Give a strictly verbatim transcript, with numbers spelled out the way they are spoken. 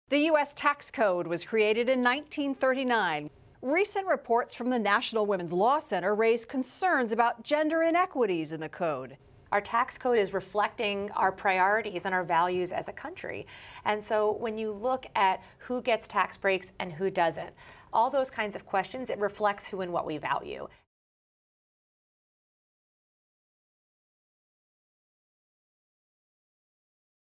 The U S tax code was created in nineteen thirty-nine. Recent reports from the National Women's Law Center raise concerns about gender inequities in the code. Our tax code is reflecting our priorities and our values as a country. And so when you look at who gets tax breaks and who doesn't, all those kinds of questions, it reflects who and what we value.